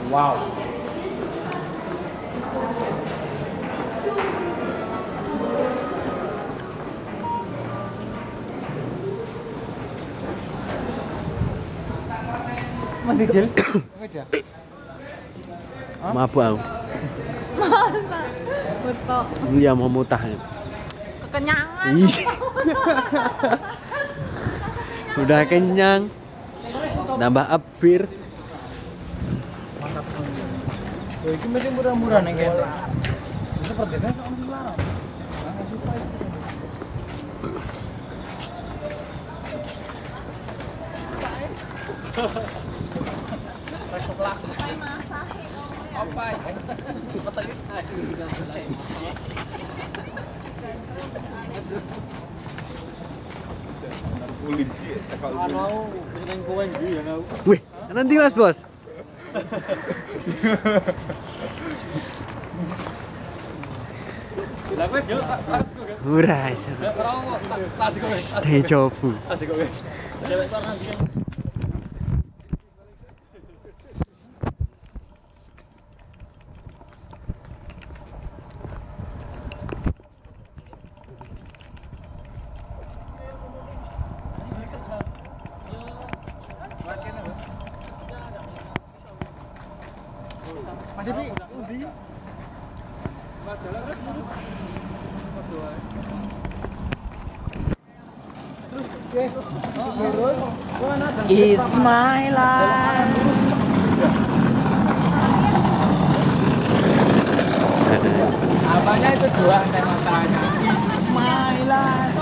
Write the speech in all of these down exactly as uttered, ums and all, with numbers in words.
Wow. Mandi gel. Mabuk aku. Masa? Betul. Iya mau mutah. Kekenyangan. Ih. Udah kenyang. Tambah ebir. Mantap. Oh, ini masih murah-murah nih kan. Sepertinya sama sih lah. Nggak suka itu. Apa? Polisi cekal. Anu, pengen kowe ndi ya aku. Wih, nanti Mas Bos. Lah kowe yo tak Murah. Stay jobu. Cewek kok nanti kan. Masih Pi, undi. It's my life. Apanya itu dua matanya. It's my life.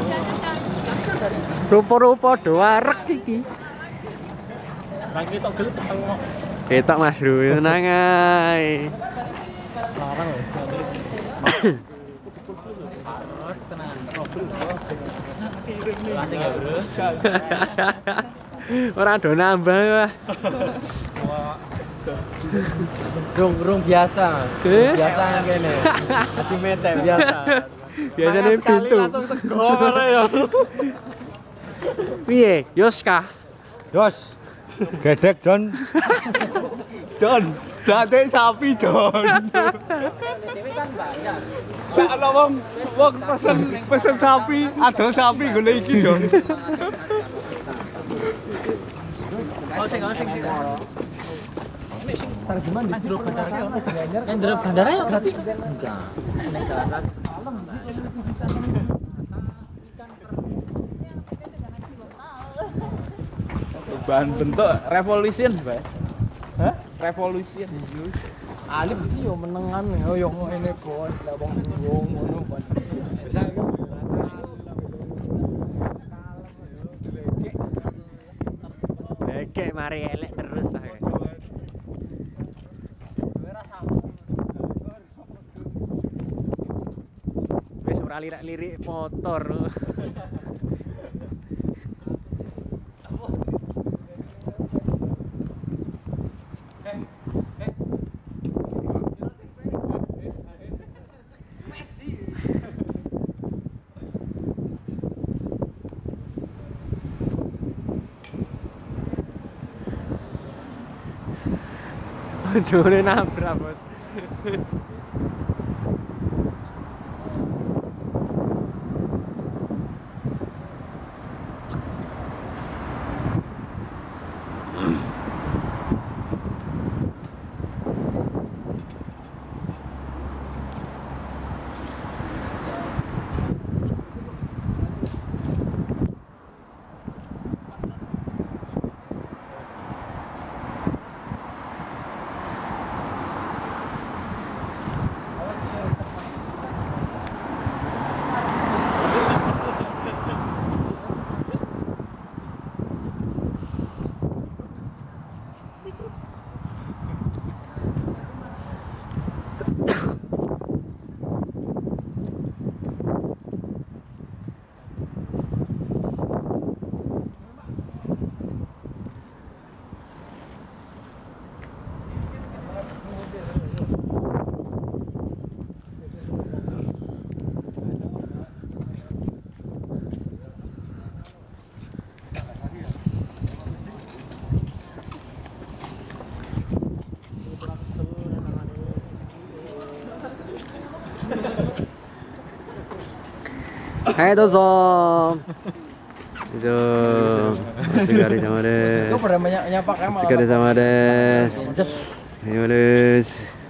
Rupa-rupa doa rek iki. Lagi tok gelut tengok. Ketok Mas Bro, tenang ae. Larang lho. Harus tenang, trouble. Latih ya, Bro. Ora do nambah wah. Rung rung biasa. Eh? Biasa ngene. Aji mete biasa. Biasane Mangan sekali pintu. langsung segor ya. Piye? Yos kah? Yos, gedek John. John, date sapi John. Lah ana wong wong pesen pesen sapi, ado sapi golek iki John. Oh sing sing ini sing targeman di jero bandara ono Gianyar. Yang jero bandara ya gratis. Enggak. Ning jalan bahan bentuk revolution, Pak. Hah? Revolution. Alif iki yo menengan yo ngene bos, lah wong wong ngono bos. Bisa iki. Ekek mari elek terus ae. Wis ora lirik-lirik motor. Jone nabrak, Bos. Hai doso. Doso. Sekali sama des. Kau pernah banyak nyapa kan malah. Sekali sama des. Just Ayo des.